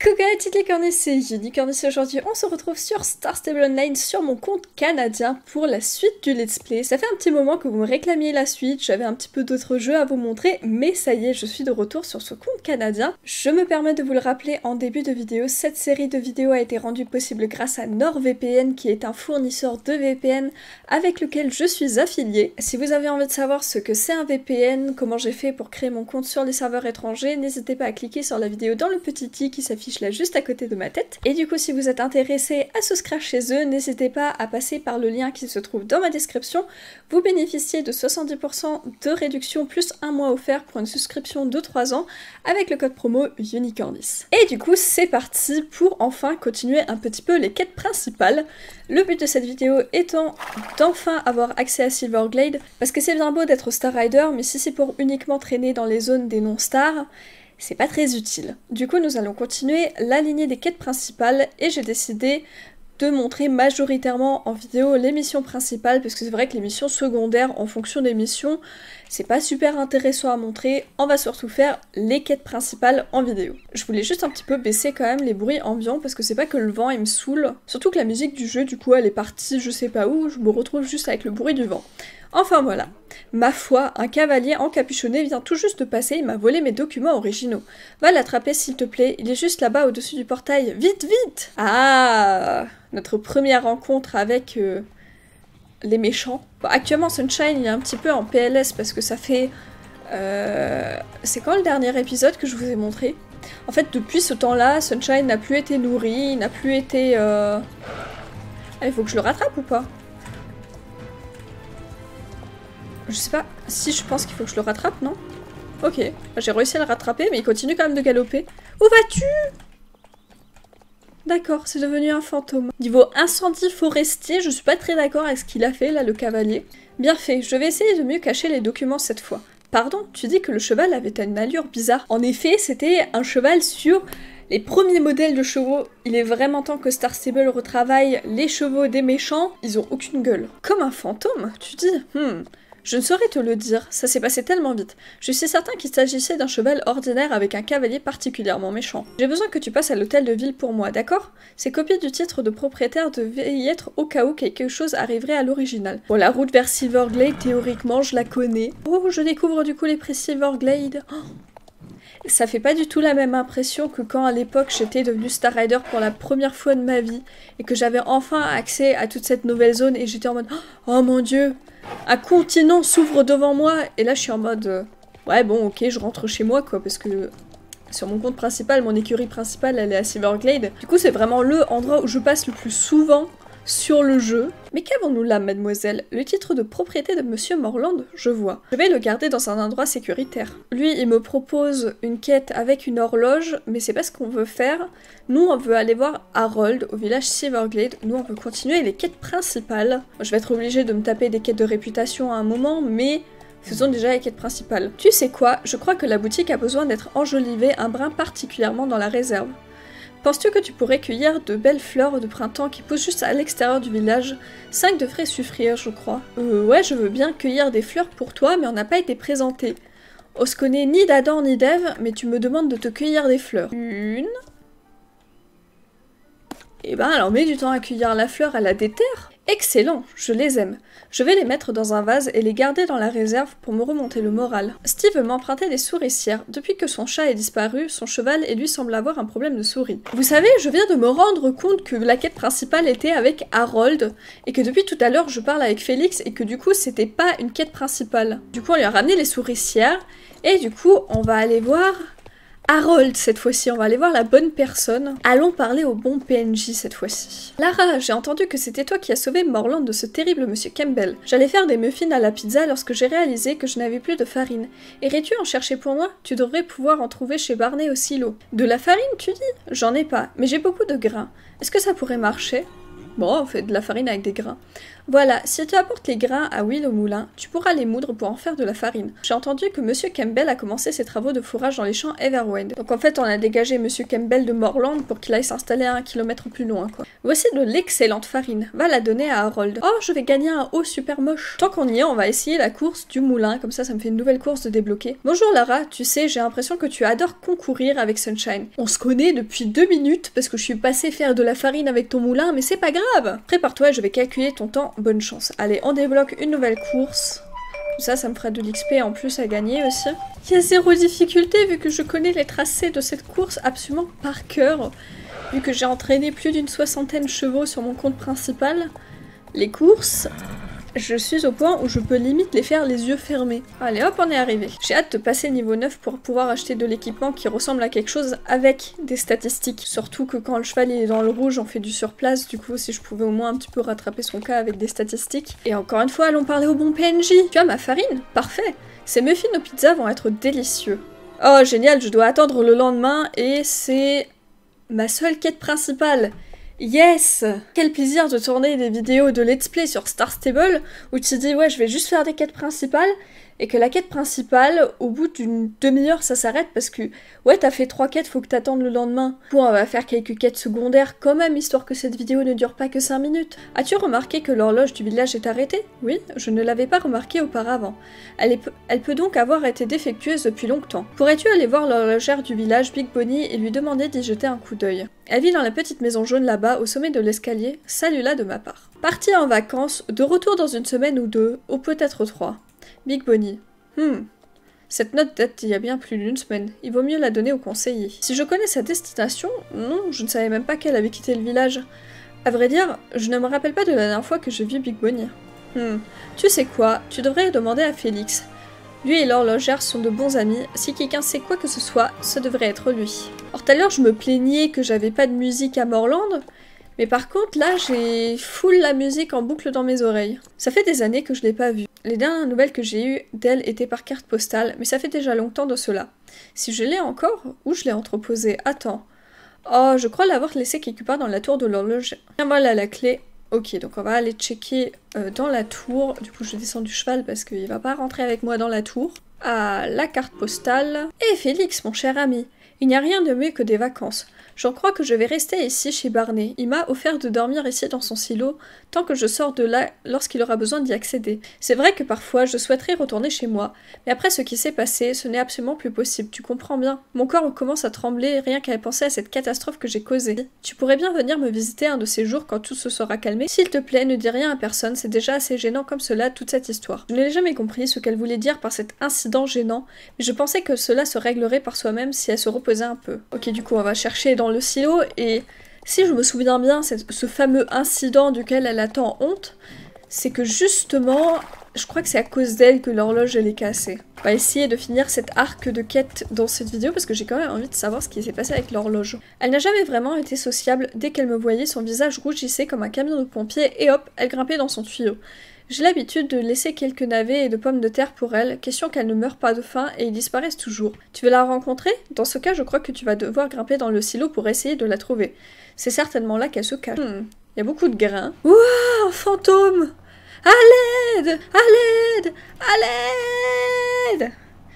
Coucou à toutes les cornissées, j'ai dit cornissée. Aujourd'hui on se retrouve sur Star Stable Online sur mon compte canadien pour la suite du let's play. Ça fait un petit moment que vous me réclamiez la suite, j'avais un petit peu d'autres jeux à vous montrer, mais ça y est, je suis de retour sur ce compte canadien. Je me permets de vous le rappeler en début de vidéo, cette série de vidéos a été rendue possible grâce à NordVPN qui est un fournisseur de VPN avec lequel je suis affiliée. Si vous avez envie de savoir ce que c'est un VPN, comment j'ai fait pour créer mon compte sur les serveurs étrangers, n'hésitez pas à cliquer sur la vidéo dans le petit i qui s'affiche là juste à côté de ma tête. Et du coup, si vous êtes intéressé à souscrire chez eux, n'hésitez pas à passer par le lien qui se trouve dans ma description. Vous bénéficiez de 70% de réduction plus un mois offert pour une souscription de 3 ans avec le code promo Unicornis. Et du coup, c'est parti pour enfin continuer un petit peu les quêtes principales. Le but de cette vidéo étant d'enfin avoir accès à Silverglade, parce que c'est bien beau d'être Star Rider, mais si c'est pour uniquement traîner dans les zones des non-stars, c'est pas très utile. Du coup, nous allons continuer la lignée des quêtes principales et j'ai décidé de montrer majoritairement en vidéo les missions principales parce que c'est vrai que les missions secondaires en fonction des missions, c'est pas super intéressant à montrer. On va surtout faire les quêtes principales en vidéo. Je voulais juste un petit peu baisser quand même les bruits ambiants parce que c'est pas que le vent il me saoule. Surtout que la musique du jeu du coup elle est partie je sais pas où, je me retrouve juste avec le bruit du vent. Enfin voilà. Ma foi, un cavalier encapuchonné vient tout juste de passer, il m'a volé mes documents originaux. Va l'attraper s'il te plaît, il est juste là-bas au-dessus du portail. Vite, vite! Ah, notre première rencontre avec les méchants. Bon, actuellement Sunshine il est un petit peu en PLS parce que ça fait... c'est quand le dernier épisode que je vous ai montré? En fait depuis ce temps-là, Sunshine n'a plus été nourri, n'a plus été... Ah, il faut que je le rattrape ou pas? Je sais pas si je pense qu'il faut que je le rattrape, non? Ok, j'ai réussi à le rattraper, mais il continue quand même de galoper. Où vas-tu? D'accord, c'est devenu un fantôme. Niveau incendie forestier, je suis pas très d'accord avec ce qu'il a fait, là, le cavalier. Bien fait, je vais essayer de mieux cacher les documents cette fois. Pardon, tu dis que le cheval avait une allure bizarre. En effet, c'était un cheval sur les premiers modèles de chevaux. Il est vraiment temps que Star Stable retravaille les chevaux des méchants. Ils ont aucune gueule. Comme un fantôme, tu dis? Je ne saurais te le dire, ça s'est passé tellement vite. Je suis certain qu'il s'agissait d'un cheval ordinaire avec un cavalier particulièrement méchant. J'ai besoin que tu passes à l'hôtel de ville pour moi, d'accord? Ces copies du titre de propriétaire devaient y être au cas où quelque chose arriverait à l'original. Bon, la route vers Silverglade, théoriquement, je la connais. Oh, je découvre du coup les prix Silverglade. Oh, ça fait pas du tout la même impression que quand à l'époque j'étais devenue Star Rider pour la première fois de ma vie et que j'avais enfin accès à toute cette nouvelle zone et j'étais en mode oh mon dieu, un continent s'ouvre devant moi et là je suis en mode ouais bon ok je rentre chez moi quoi parce que sur mon compte principal, mon écurie principale elle est à Silverglade. Du coup c'est vraiment le endroit où je passe le plus souvent sur le jeu. Mais qu'avons-nous là, mademoiselle? Le titre de propriété de Monsieur Morland, je vois. Je vais le garder dans un endroit sécuritaire. Lui, il me propose une quête avec une horloge, mais c'est pas ce qu'on veut faire. Nous, on veut aller voir Harold, au village Silverglade. Nous, on veut continuer les quêtes principales. Je vais être obligée de me taper des quêtes de réputation à un moment, mais... faisons déjà les quêtes principales. Tu sais quoi? Je crois que la boutique a besoin d'être enjolivée un brin particulièrement dans la réserve. Penses-tu que tu pourrais cueillir de belles fleurs de printemps qui poussent juste à l'extérieur du village? 5 devraient suffire, je crois. Ouais, je veux bien cueillir des fleurs pour toi, mais on n'a pas été présenté. On se connaît ni d'Adam ni d'Ève, mais tu me demandes de te cueillir des fleurs. Une... Eh ben, alors mets du temps à cueillir la fleur, elle a des terres. Excellent, je les aime. Je vais les mettre dans un vase et les garder dans la réserve pour me remonter le moral. Steve m'empruntait des souricières. Depuis que son chat est disparu, son cheval et lui semblent avoir un problème de souris. Vous savez, je viens de me rendre compte que la quête principale était avec Harold et que depuis tout à l'heure je parle avec Félix et que du coup c'était pas une quête principale. Du coup on lui a ramené les souricières et du coup on va aller voir... Harold cette fois-ci, on va aller voir la bonne personne. Allons parler au bon PNJ cette fois-ci. Lara, j'ai entendu que c'était toi qui as sauvé Morland de ce terrible monsieur Campbell. J'allais faire des muffins à la pizza lorsque j'ai réalisé que je n'avais plus de farine. Irais-tu en chercher pour moi? Tu devrais pouvoir en trouver chez Barney au silo. De la farine, tu dis? J'en ai pas, mais j'ai beaucoup de grains. Est-ce que ça pourrait marcher? Bon, on fait de la farine avec des grains. Voilà, si tu apportes les grains à Will au moulin, tu pourras les moudre pour en faire de la farine. J'ai entendu que Monsieur Campbell a commencé ses travaux de fourrage dans les champs Everwind. Donc en fait, on a dégagé Monsieur Campbell de Morland pour qu'il aille s'installer à 1 kilomètre plus loin, quoi. Voici de l'excellente farine. Va la donner à Harold. Oh, je vais gagner un haut super moche. Tant qu'on y est, on va essayer la course du moulin, comme ça me fait une nouvelle course de débloquer. Bonjour Lara, tu sais, j'ai l'impression que tu adores concourir avec Sunshine. On se connaît depuis 2 minutes parce que je suis passée faire de la farine avec ton moulin, mais c'est pas grave. Prépare-toi, je vais calculer ton temps. Bonne chance. Allez, on débloque une nouvelle course. Comme ça me fera de l'XP en plus à gagner aussi. Il y a 0 difficulté vu que je connais les tracés de cette course absolument par cœur. Vu que j'ai entraîné plus d'une 60aine de chevaux sur mon compte principal. Les courses, je suis au point où je peux limite les faire les yeux fermés. Allez hop, on est arrivé. J'ai hâte de passer niveau 9 pour pouvoir acheter de l'équipement qui ressemble à quelque chose avec des statistiques. Surtout que quand le cheval est dans le rouge, on fait du surplace. Du coup, si je pouvais au moins un petit peu rattraper son cas avec des statistiques. Et encore une fois, allons parler au bon PNJ. Tu as ma farine? Parfait. Ces muffins aux pizzas vont être délicieux. Oh, génial, je dois attendre le lendemain et c'est ma seule quête principale. Yes! Quel plaisir de tourner des vidéos de let's play sur Star Stable où tu te dis ouais je vais juste faire des quêtes principales et que la quête principale au bout d'une demi-heure ça s'arrête parce que ouais t'as fait 3 quêtes, faut que t'attendes le lendemain. Bon, on va faire quelques quêtes secondaires quand même histoire que cette vidéo ne dure pas que 5 minutes. As-tu remarqué que l'horloge du village est arrêtée? Oui, je ne l'avais pas remarqué auparavant. Elle peut donc avoir été défectueuse depuis longtemps. Pourrais-tu aller voir l'horlogère du village Big Bonnie et lui demander d'y jeter un coup d'œil? Elle vit dans la petite maison jaune là-bas, au sommet de l'escalier. Salue-la de ma part. Partie en vacances, de retour dans une semaine ou 2, ou peut-être 3. Big Bonnie. Cette note date d'il y a bien plus d'une semaine. Il vaut mieux la donner au conseiller. Si je connais sa destination, non, je ne savais même pas qu'elle avait quitté le village. À vrai dire, je ne me rappelle pas de la dernière fois que j'ai vu Big Bonnie. Tu sais quoi, tu devrais demander à Félix. Lui et l'horlogère sont de bons amis, si quelqu'un sait quoi que ce soit, ça devrait être lui. Or tout à l'heure je me plaignais que j'avais pas de musique à Morland, mais par contre là j'ai full la musique en boucle dans mes oreilles. Ça fait des années que je l'ai pas vue. Les dernières nouvelles que j'ai eues d'elle étaient par carte postale, mais ça fait déjà longtemps de cela. Si je l'ai encore, où je l'ai entreposée? Attends. Oh, je crois l'avoir laissée quelque part dans la tour de l'horloge. Tiens, voilà la clé. Ok, donc on va aller checker dans la tour. Du coup, je descends du cheval parce qu'il va pas rentrer avec moi dans la tour. Ah, la carte postale. Et Félix, mon cher ami, il n'y a rien de mieux que des vacances. J'en crois que je vais rester ici chez Barney. Il m'a offert de dormir ici dans son silo, tant que je sors de là lorsqu'il aura besoin d'y accéder. C'est vrai que parfois je souhaiterais retourner chez moi, mais après ce qui s'est passé, ce n'est absolument plus possible, tu comprends bien. Mon corps commence à trembler rien qu'à penser à cette catastrophe que j'ai causée. Tu pourrais bien venir me visiter un de ces jours quand tout se sera calmé. S'il te plaît, ne dis rien à personne, c'est déjà assez gênant comme cela, toute cette histoire. Je n'ai jamais compris ce qu'elle voulait dire par cet incident gênant, mais je pensais que cela se réglerait par soi-même si elle se reposait un peu. Ok, du coup, on va chercher dans le silo, et si je me souviens bien, ce fameux incident duquel elle a tant honte, c'est que justement, je crois que c'est à cause d'elle que l'horloge elle est cassée. On va essayer de finir cet arc de quête dans cette vidéo parce que j'ai quand même envie de savoir ce qui s'est passé avec l'horloge. Elle n'a jamais vraiment été sociable, dès qu'elle me voyait, son visage rougissait comme un camion de pompiers et hop, elle grimpait dans son tuyau. J'ai l'habitude de laisser quelques navets et de pommes de terre pour elle, question qu'elle ne meure pas de faim et ils disparaissent toujours. Tu veux la rencontrer? Dans ce cas, je crois que tu vas devoir grimper dans le silo pour essayer de la trouver. C'est certainement là qu'elle se cache. Il y a beaucoup de grains. Ouah, un fantôme! À l'aide! À l'aide! À l'aide!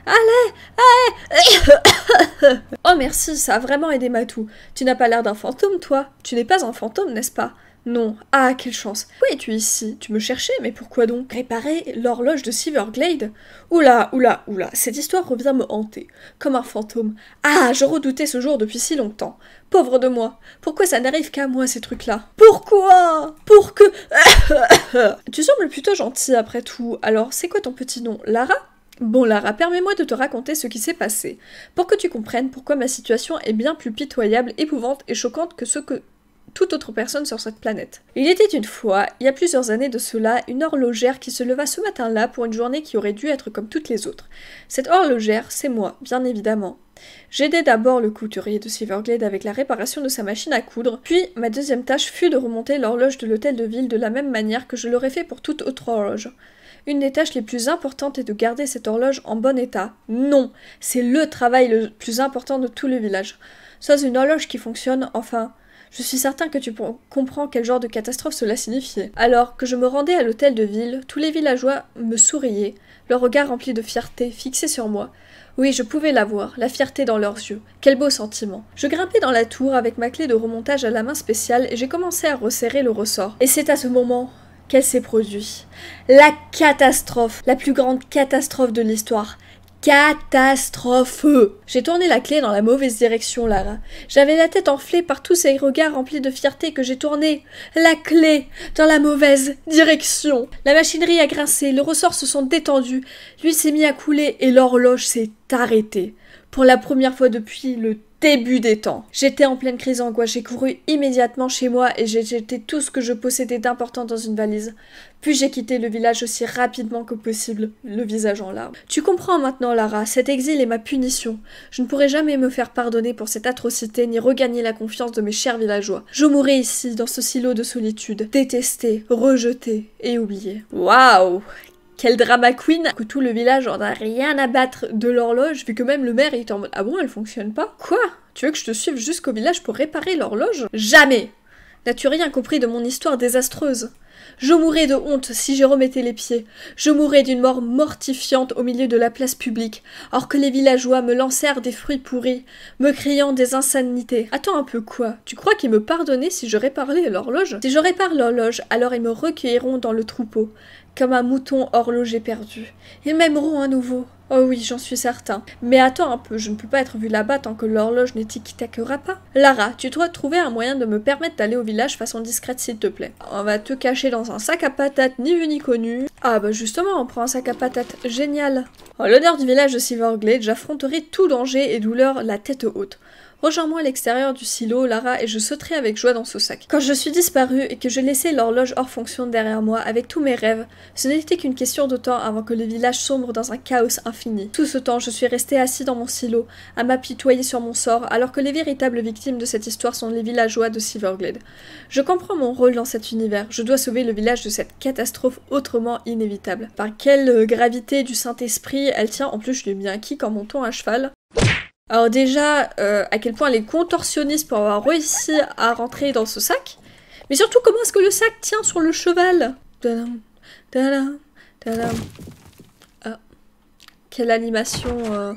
Allez! Oh merci, ça a vraiment aidé Matou. Tu n'as pas l'air d'un fantôme, toi? Tu n'es pas un fantôme, n'est-ce pas? Non. Ah, quelle chance. Pourquoi es-tu ici? Tu me cherchais, mais pourquoi donc? Réparer l'horloge de Silverglade? Oula, oula, oula, cette histoire revient me hanter. Comme un fantôme. Ah, je redoutais ce jour depuis si longtemps. Pauvre de moi. Pourquoi ça n'arrive qu'à moi, ces trucs-là? Pourquoi? Pour que... Tu sembles plutôt gentil, après tout. Alors, c'est quoi ton petit nom? Lara? Bon Lara, permets-moi de te raconter ce qui s'est passé, pour que tu comprennes pourquoi ma situation est bien plus pitoyable, épouvante et choquante que ce que toute autre personne sur cette planète. Il était une fois, il y a plusieurs années de cela, une horlogère qui se leva ce matin-là pour une journée qui aurait dû être comme toutes les autres. Cette horlogère, c'est moi, bien évidemment. J'aidais d'abord le couturier de Silverglade avec la réparation de sa machine à coudre, puis ma deuxième tâche fut de remonter l'horloge de l'hôtel de ville de la même manière que je l'aurais fait pour toute autre horloge. Une des tâches les plus importantes est de garder cette horloge en bon état. Non, c'est le travail le plus important de tout le village. Soit une horloge qui fonctionne, enfin... Je suis certain que tu comprends quel genre de catastrophe cela signifiait. Alors que je me rendais à l'hôtel de ville, tous les villageois me souriaient, leur regard rempli de fierté, fixé sur moi. Oui, je pouvais la voir, la fierté dans leurs yeux. Quel beau sentiment. Je grimpai dans la tour avec ma clé de remontage à la main spéciale et j'ai commencé à resserrer le ressort. Et c'est à ce moment qu'elle s'est produite. La catastrophe, la plus grande catastrophe de l'histoire. Catastrophe! J'ai tourné la clé dans la mauvaise direction, Lara. J'avais la tête enflée par tous ces regards remplis de fierté que j'ai tourné la clé dans la mauvaise direction. La machinerie a grincé, les ressorts se sont détendus, l'huile s'est mise à couler et l'horloge s'est arrêtée. Pour la première fois depuis le début des temps. J'étais en pleine crise d'angoisse, j'ai couru immédiatement chez moi et j'ai jeté tout ce que je possédais d'important dans une valise. Puis j'ai quitté le village aussi rapidement que possible, le visage en larmes. Tu comprends maintenant, Lara, cet exil est ma punition. Je ne pourrai jamais me faire pardonner pour cette atrocité ni regagner la confiance de mes chers villageois. Je mourrai ici, dans ce silo de solitude, détesté, rejeté et oublié. Waouh! Quel drama queen que tout le village en a rien à battre de l'horloge, vu que même le maire est en mode « Ah bon, elle fonctionne pas ?» Quoi? Tu veux que je te suive jusqu'au village pour réparer l'horloge? Jamais! N'as-tu rien compris de mon histoire désastreuse? Je mourrais de honte si j'y remettais les pieds. Je mourrais d'une mort mortifiante au milieu de la place publique, alors que les villageois me lancèrent des fruits pourris, me criant des insanités. Attends un peu, quoi? Tu crois qu'ils me pardonnaient si je réparais l'horloge? Si je répare l'horloge, alors ils me recueilleront dans le troupeau, comme un mouton horloger perdu. Ils m'aimeront à nouveau. Oh oui, j'en suis certain. Mais attends un peu, je ne peux pas être vue là-bas tant que l'horloge n'étiquetera pas. Lara, tu dois trouver un moyen de me permettre d'aller au village façon discrète s'il te plaît. On va te cacher dans un sac à patates ni vu ni connu. Ah bah justement, on prend un sac à patates. Génial. En l'honneur du village de Silverglade, j'affronterai tout danger et douleur la tête haute. Rejoins-moi à l'extérieur du silo, Lara, et je sauterai avec joie dans ce sac. Quand je suis disparue et que je laissais l'horloge hors fonction derrière moi avec tous mes rêves, ce n'était qu'une question de temps avant que le village sombre dans un chaos infini. Tout ce temps, je suis restée assis dans mon silo, à m'apitoyer sur mon sort, alors que les véritables victimes de cette histoire sont les villageois de Silverglade. Je comprends mon rôle dans cet univers, je dois sauver le village de cette catastrophe autrement inévitable. Par quelle gravité du Saint-Esprit elle tient, en plus je lui ai mis un kick en montant à cheval. Alors déjà, à quel point elle est contorsionniste pour avoir réussi à rentrer dans ce sac. Mais surtout, comment est-ce que le sac tient sur le cheval? Tadam, tadam, tadam. Ah, quelle animation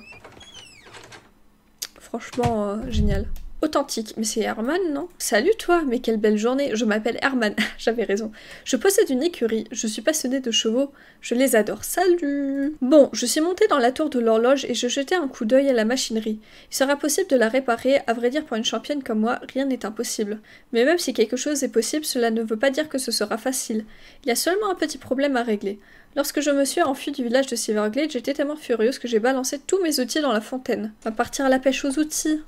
franchement géniale. Authentique. Mais c'est Herman, non? Salut toi, mais quelle belle journée. Je m'appelle Herman, j'avais raison. Je possède une écurie, je suis passionnée de chevaux, je les adore. Salut! Bon, je suis montée dans la tour de l'horloge et je jetais un coup d'œil à la machinerie. Il sera possible de la réparer, à vrai dire pour une championne comme moi, rien n'est impossible. Mais même si quelque chose est possible, cela ne veut pas dire que ce sera facile. Il y a seulement un petit problème à régler. Lorsque je me suis enfuie du village de Silverglade, j'étais tellement furieuse que j'ai balancé tous mes outils dans la fontaine. On va partir à la pêche aux outils.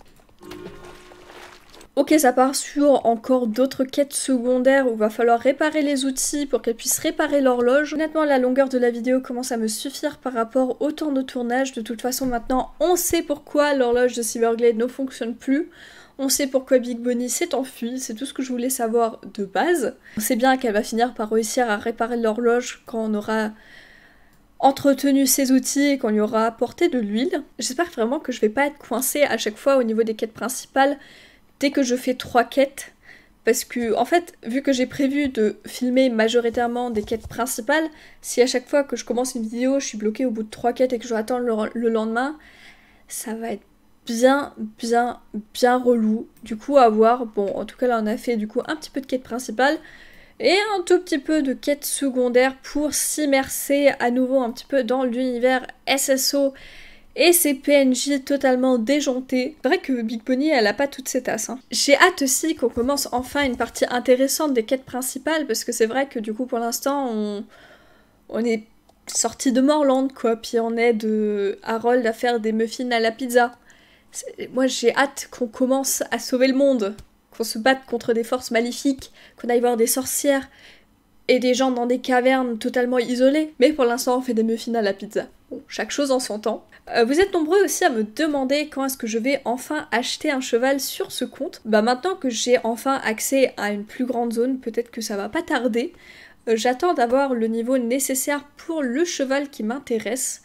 Ok, ça part sur encore d'autres quêtes secondaires où il va falloir réparer les outils pour qu'elle puisse réparer l'horloge. Honnêtement, la longueur de la vidéo commence à me suffire par rapport au temps de tournage. De toute façon, maintenant, on sait pourquoi l'horloge de Silverglade ne fonctionne plus. On sait pourquoi Big Bonnie s'est enfuie, c'est tout ce que je voulais savoir de base. On sait bien qu'elle va finir par réussir à réparer l'horloge quand on aura entretenu ses outils et qu'on lui aura apporté de l'huile. J'espère vraiment que je vais pas être coincée à chaque fois au niveau des quêtes principales dès que je fais 3 quêtes, parce que, en fait, vu que j'ai prévu de filmer majoritairement des quêtes principales, si à chaque fois que je commence une vidéo, je suis bloquée au bout de 3 quêtes et que je dois attendre le lendemain, ça va être bien relou. Du coup, à voir. Bon, en tout cas, là, on a fait du coup un petit peu de quêtes principales et un tout petit peu de quêtes secondaires pour s'immerser à nouveau un petit peu dans l'univers SSO et ses PNJ totalement déjantés. C'est vrai que Big Bonnie, elle a pas toutes ses tasses. Hein. J'ai hâte aussi qu'on commence enfin une partie intéressante des quêtes principales, parce que c'est vrai que du coup, pour l'instant, on est sorti de Morland, quoi. Puis on aide Harold à faire des muffins à la pizza. Moi, j'ai hâte qu'on commence à sauver le monde, qu'on se batte contre des forces maléfiques, qu'on aille voir des sorcières et des gens dans des cavernes totalement isolées. Mais pour l'instant, on fait des muffins à la pizza. Bon, chaque chose en son temps. Vous êtes nombreux aussi à me demander quand est-ce que je vais enfin acheter un cheval sur ce compte. Bah maintenant que j'ai enfin accès à une plus grande zone, peut-être que ça va pas tarder. J'attends d'avoir le niveau nécessaire pour le cheval qui m'intéresse.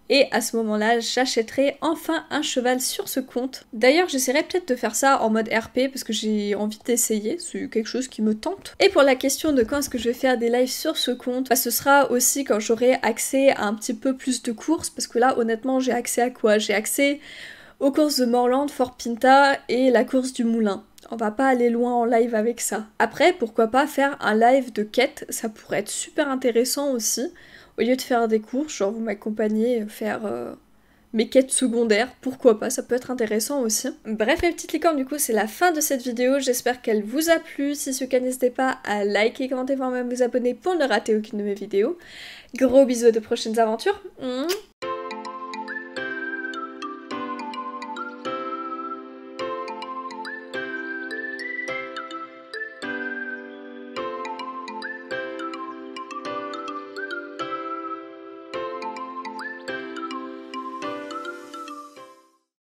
Et à ce moment-là, j'achèterai enfin un cheval sur ce compte. D'ailleurs, j'essaierai peut-être de faire ça en mode RP parce que j'ai envie d'essayer, c'est quelque chose qui me tente. Et pour la question de quand est-ce que je vais faire des lives sur ce compte, bah, ce sera aussi quand j'aurai accès à un petit peu plus de courses parce que là, honnêtement, j'ai accès à quoi? J'ai accès aux courses de Morland, Fort Pinta et la course du moulin. On va pas aller loin en live avec ça. Après, pourquoi pas faire un live de quête, ça pourrait être super intéressant aussi. Au lieu de faire des courses, genre vous m'accompagnez faire mes quêtes secondaires, pourquoi pas, ça peut être intéressant aussi. Bref mes petites licornes, du coup c'est la fin de cette vidéo, j'espère qu'elle vous a plu. Si c'est le cas, n'hésitez pas à liker, commenter, voire même vous abonner pour ne rater aucune de mes vidéos. Gros bisous, de prochaines aventures.